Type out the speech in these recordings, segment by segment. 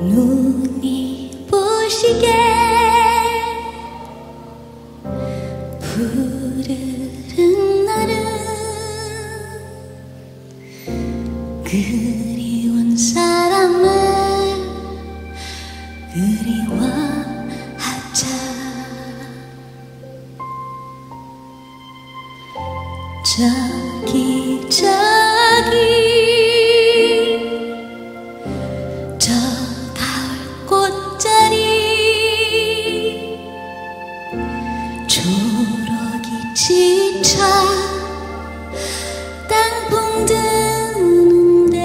눈이 부시게 부르는 날은 그리운 사람을 그리워하자. 저기 저 가을 꽃자리 초록이 지쳐 땅풍 드는데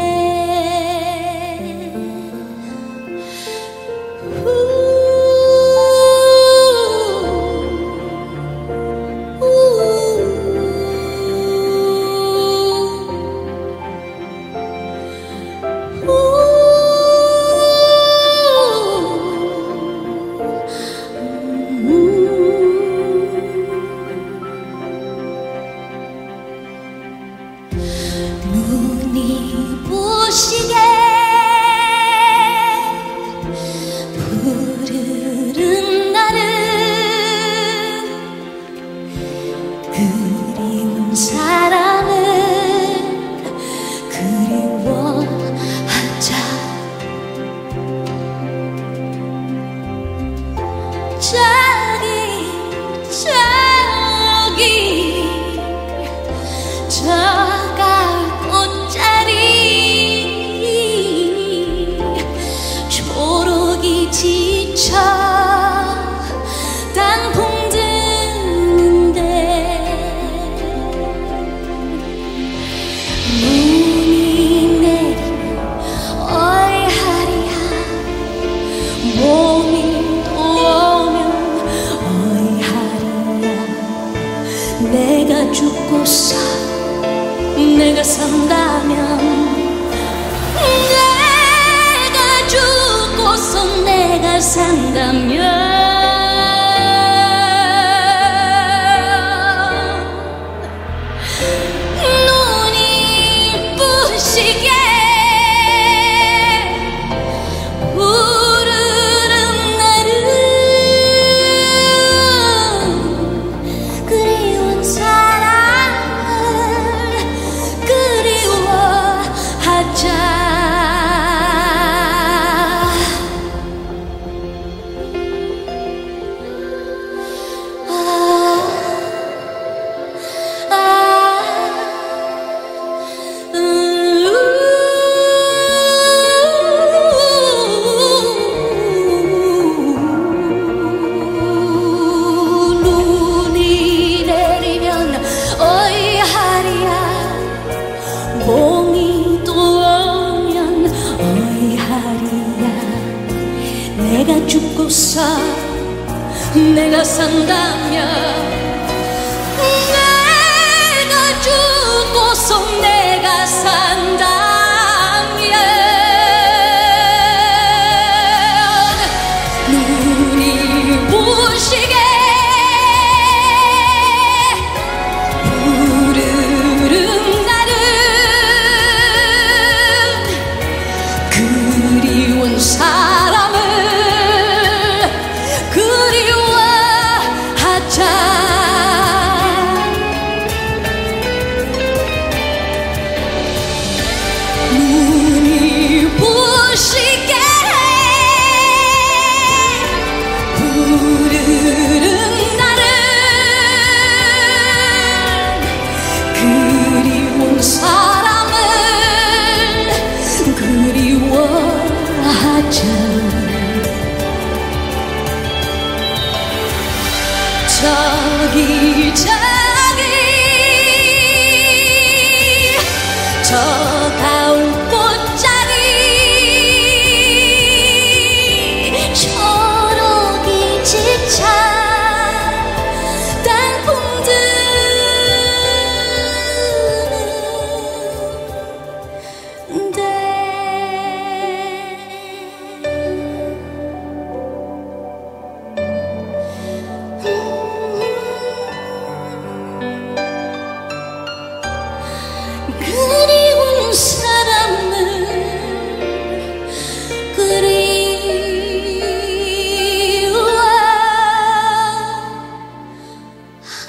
눈이 부시게 부르는 날은 그리운 사람을 그리워하자. 저기 초록이 지쳐 땅풍 드는데 눈이 내리면 어이하리야 봄이 또 오면 어이하리야. 내가 죽고서 내가 산다면 죽고서 내가 산다면 눈이 부시게 부르는 날은 그리운 사랑을 그리워하자. 봄이 또 오면 어이하리야. 내가 죽고서 내가 산다면 내가 죽고서 내가 산다면 눈이 부시게 사람을 그리워하자. 눈이 부시게 부르는 날은 그리운 사람을 그리워하자. 저기 저 가을 꽃자리 초록이 지쳐 땅풍 드는데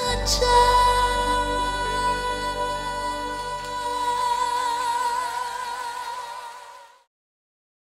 찾아